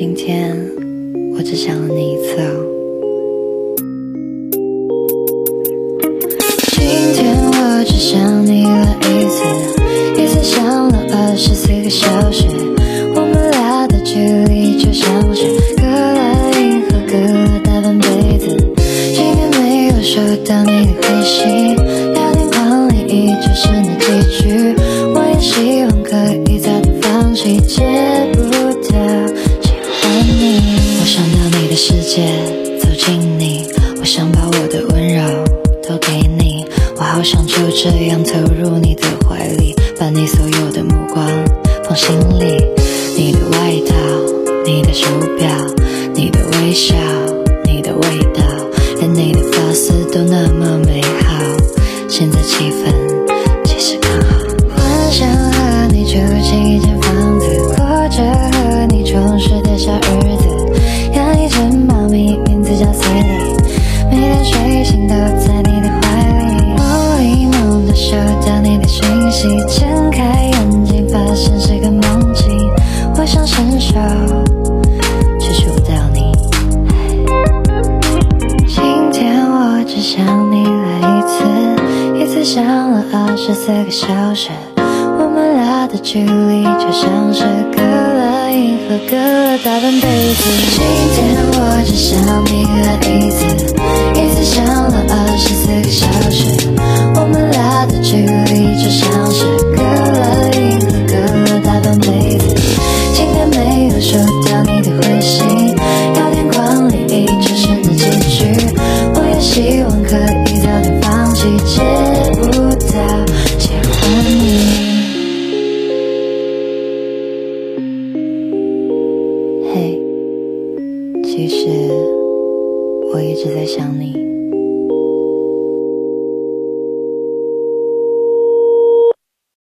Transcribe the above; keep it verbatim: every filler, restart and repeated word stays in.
今天我只想了你一次哦。今天我只想你了一次，一次想了二十四个小时，我们俩的距离就像是隔了银河，隔了大半辈子。今天没有收到你的回信，聊天框里依旧是那几句，我也希望可以早点放弃，戒不掉喜欢你。我想到你的世界，走进你，我想把我的温柔都给你，我好想就这样投入你的怀里，把你所有的目光放心里。你的外套，你的手表，你的微笑，你的味道，连你的发丝都那么美好，现在气氛其实刚好。幻想和你住进一间房子，过着和你充实的小日子，养一只猫咪，名字叫 Sally， 每天睡醒都在你的怀里，梦里梦到收到你的讯息，睁开眼睛发现是个梦境，我想伸手却触不到你。今天我只想你了一次，一次想了二十四个小时，我们俩的距离就像是隔了银河，隔了大半辈子。今天我只想你了一次，一次想了二十四个小时，我们俩的距离就像是隔了银河，隔了大半辈子。今天没有收到你的回信，聊天框里依旧是那几句，我也希望可以早点放弃，戒不掉喜欢你。嘿，其实我一直在想你。